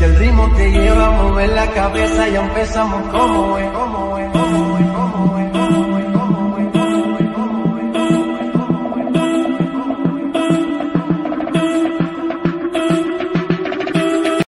el ritmo te lleva a mover la cabeza, ya empezamos como es, como es.